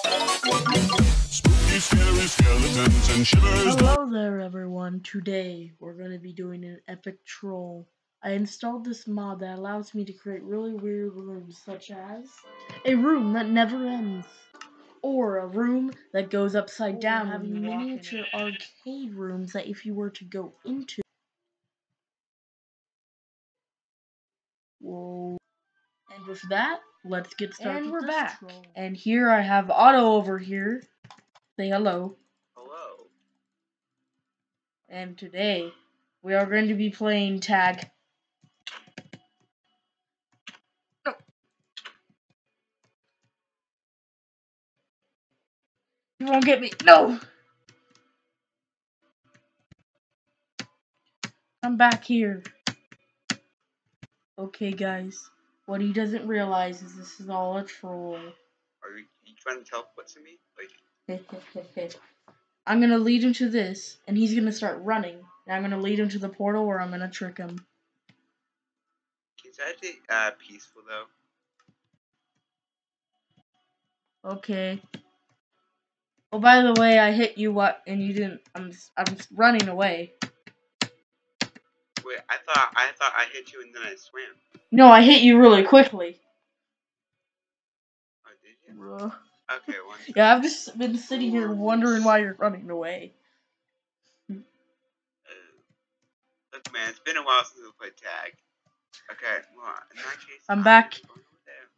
Spooky, scary skeletons and shivers. Hello there everyone, today we're going to be doing an epic troll. I installed this mod that allows me to create really weird rooms, such as a room that never ends, or a room that goes upside down, having miniature arcade rooms that if you were to go into... Whoa. And with that, let's get started. And we're back. Troll. And here I have Otto over here. Say hello. Hello. And today, we are going to be playing tag. No. You won't get me. No! I'm back here. Okay, guys. What he doesn't realize is this is all a troll. Are you trying to teleport to me? Like, I'm gonna lead him to this, and he's gonna start running. And I'm gonna lead him to the portal where I'm gonna trick him. is that peaceful though? Okay. Oh, by the way, I hit you what, and you didn't. I'm running away. Wait, I thought I hit you and then I swam. No, I hit you really quickly. Oh, did you? Okay, one second. Yeah, I've just been sitting here wondering why you're running away. Look, man, it's been a while since we played tag. Okay, well, in that case, I'm back. Going over there.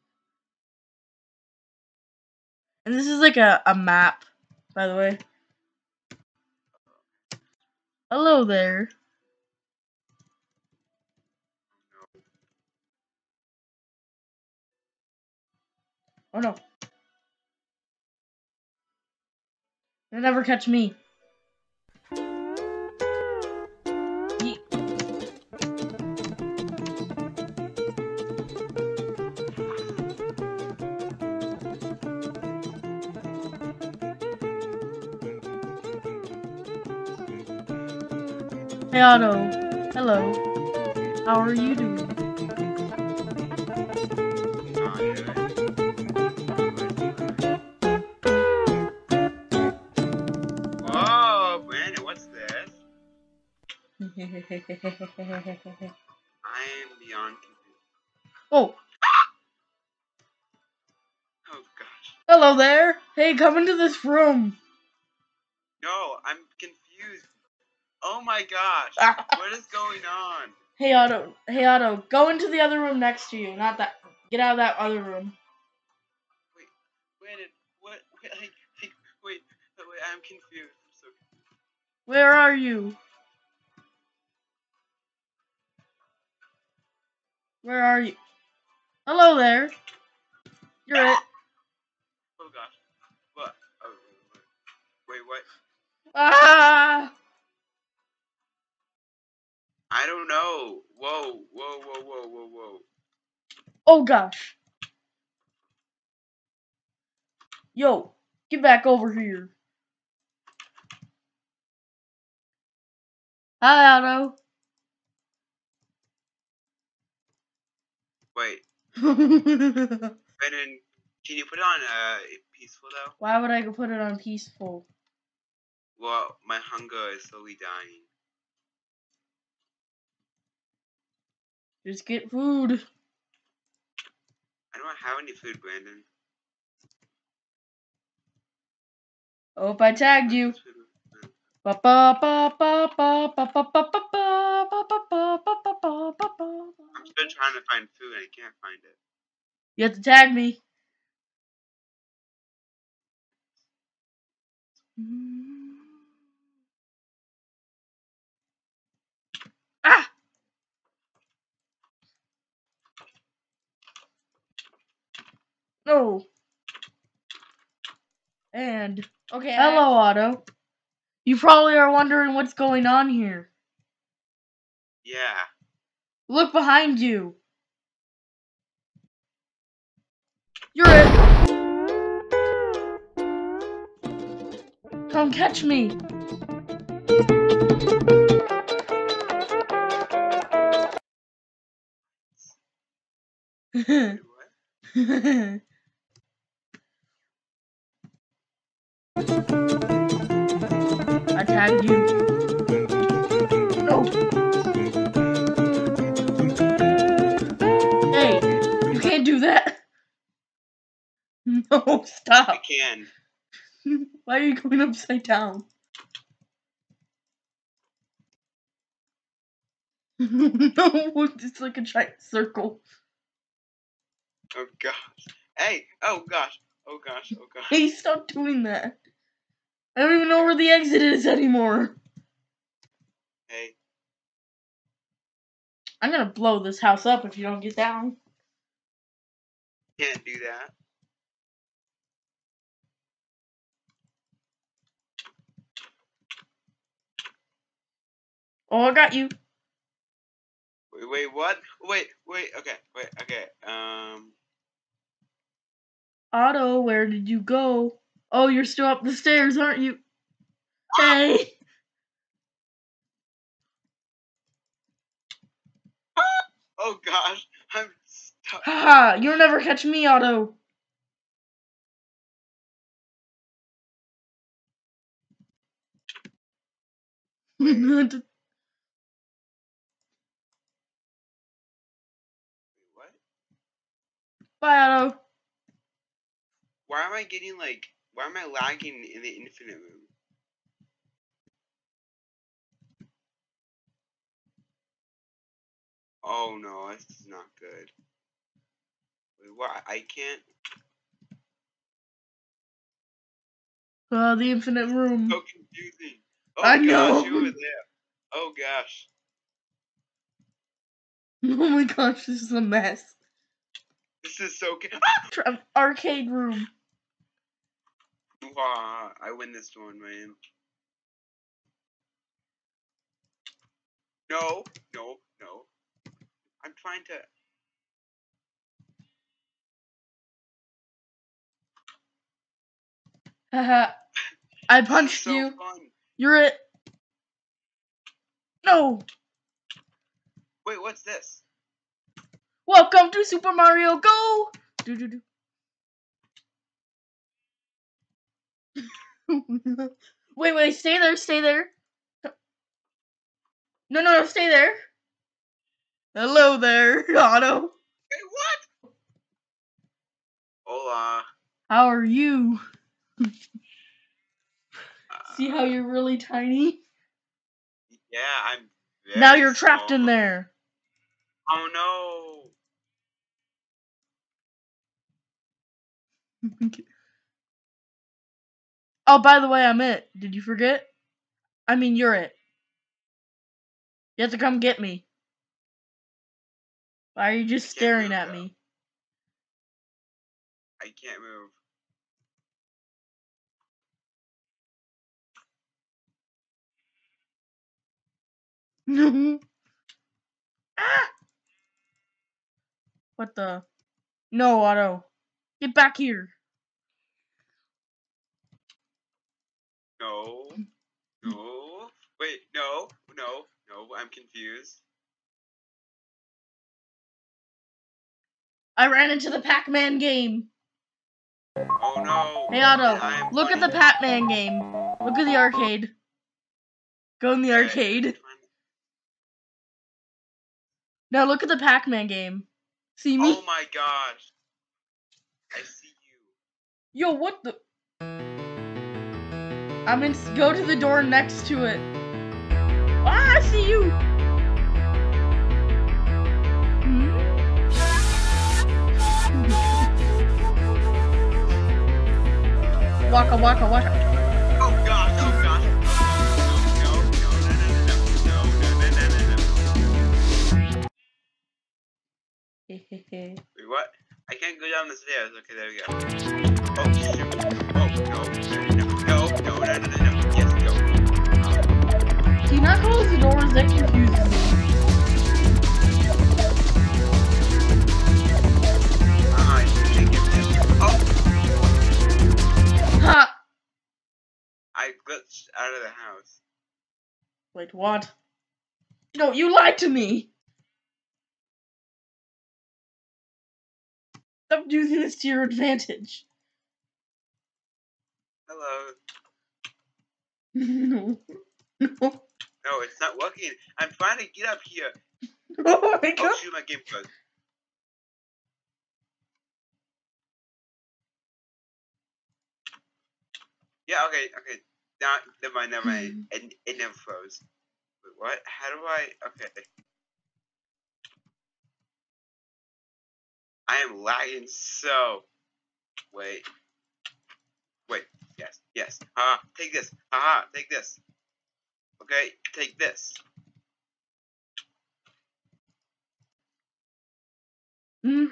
And this is like a map, by the way. Hello there. Oh no. You'll never catch me. Hey Otto. Hello. How are you doing? Whoa, Brandon, what's this? I am beyond confused. Oh. Oh gosh. Hello there. Hey, come into this room. No, I'm confused. Oh my gosh. What is going on? Hey Otto, go into the other room next to you. Not that. Get out of that other room. Wait, Brandon, what? Wait, I'm confused. I'm so confused. Where are you? Where are you? Hello there. You're it. Oh gosh. What? Oh, wait, what? Ah! I don't know. Whoa. Oh gosh. Yo, get back over here. Hi, Otto. Wait. Brennan, can you put it on peaceful though? Why would I go put it on peaceful? Well, my hunger is slowly dying. Just get food. I don't have any food, Brandon. Oh, if I tagged you. I'm I'm still trying to find food and I can't find it. You have to tag me. Ah! No. And okay. Hello, Otto. You probably are wondering what's going on here. Yeah. Look behind you. You're it. Come catch me. Wait, what? I tagged you. No. Hey, you can't do that. No, I stop. can. Why are you going upside down? No, it's like a giant circle. Oh gosh. Hey. Oh gosh. Oh gosh. Oh gosh. Hey, stop doing that. I don't even know where the exit is anymore. Hey. I'm gonna blow this house up if you don't get down. Can't do that. Oh, I got you. Wait. What? Wait. Okay. Wait. Okay. Otto, where did you go? Oh, you're still up the stairs, aren't you? Hey! Oh gosh. I'm stuck. Haha, you'll never catch me, Otto. Wait. What? Bye, Otto. Why am I getting like? Why am I lagging in the infinite room? Oh no, this is not good. Wait, what? I can't. The infinite room. So confusing. Oh I gosh, know. you over there. Oh gosh. Oh my gosh, this is a mess. This is so. Arcade room. Wow, I win this one, man. No. I'm trying to. Haha. I This is punched so you. fun. You're it. No. Wait, what's this? Welcome to Super Mario Go. Do do do. Wait, stay there. No, stay there. Hello there, Otto. Wait, what? Hola. How are you? See how you're really tiny? Yeah, I'm very Now you're trapped small. in there. Oh no. Oh, by the way, I'm it. Did you forget? I mean, you're it. You have to come get me. Why are you just I can't staring move, at though. me? I can't move. No. Ah! What the? No, Otto. Get back here. No. Wait, no. I'm confused. I ran into the Pac-Man game. Oh no. Hey, Otto. And I am Look at playing- the Pac-Man game. Look at the arcade. Go in the Okay, arcade. Now look at the Pac-Man game. See me? Oh my gosh. I see you. Yo, what the? Go to the door next to it. Ah, I see you. Waka. Oh gosh. No. Hehehe. Wait, what? I can't go down the stairs. Okay, there we go. Oh shoot. Oh no. Yes, go. Do you not close the doors? That confuses me. I think it's Oh! Ha! I glitched out of the house. Wait, what? No, you lied to me! Stop using this to your advantage. Hello. No. No. No, it's not working. I'm trying to get up here. Oh my Oh god. shoot, my game froze. Yeah, okay. Now, never mind. It never froze. Wait, what? How do I? Okay. I am lagging so. Wait. Yes. Haha, take this. Haha, take this. Okay, take this. You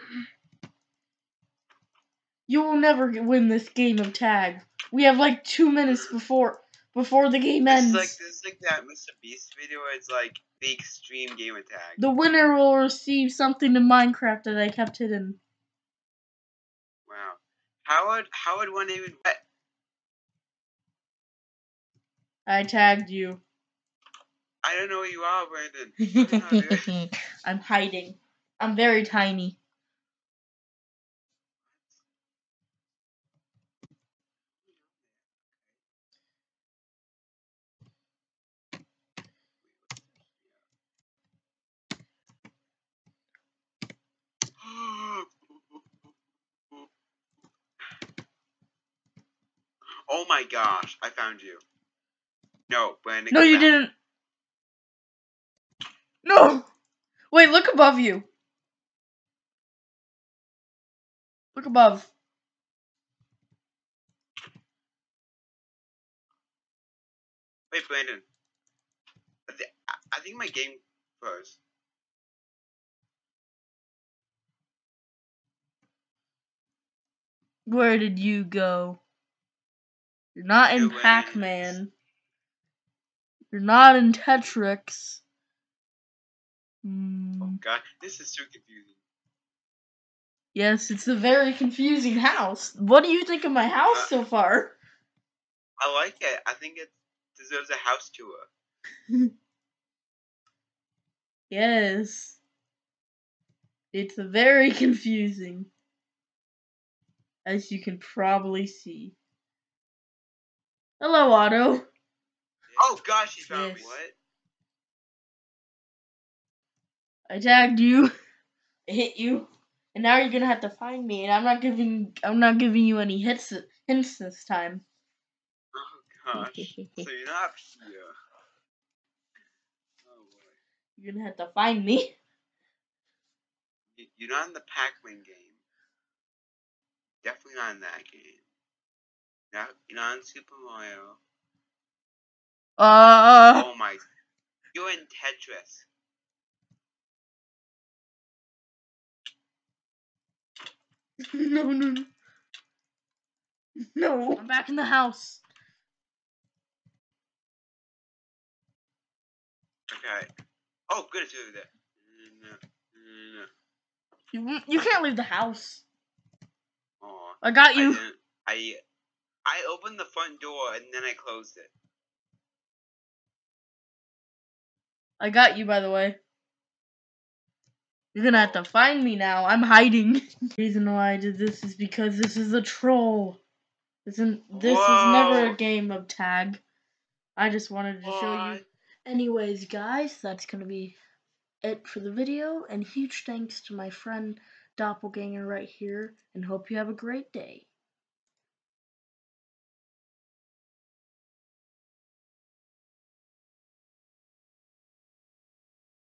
will never win this game of tag. We have like 2 minutes before the game ends. This is like that Mr. Beast video where it's like the extreme game attack. The winner will receive something in Minecraft that I kept hidden. Wow. How would one even bet? I tagged you. I don't know where you are, Brandon. I don't know, dude. I'm hiding. I'm very tiny. Oh my gosh, I found you. No, Brandon. No, come you back. didn't. No! Wait, look above you. Look above. Wait, Brandon. I think my game froze. Where did you go? You're not in You went Pac-Man. You're not in Tetris. Oh god, this is so confusing. Yes, it's a very confusing house. What do you think of my house so far? I like it. I think it deserves a house tour. Yes. It's very confusing. As you can probably see. Hello, Otto. Oh gosh, he found me. Yes. What? I tagged you. I hit you. And now you're gonna have to find me, and I'm not giving you any hints this time. Oh gosh. So you're not here. Oh boy. You're gonna have to find me. You're not in the Pac-Man game. Definitely not in that game. You're not in Super Mario. Oh my. You're in Tetris. No. No. I'm back in the house. Okay. Oh, good, it's over there. No. You can't leave the house. Oh, I got you. I opened the front door and then I closed it. I got you, by the way. You're gonna have to find me now. I'm hiding. The reason why I did this is because this is a troll. This is never a game of tag. I just wanted to show you. Anyways, guys, that's gonna be it for the video. And huge thanks to my friend Doppelganger right here. And hope you have a great day.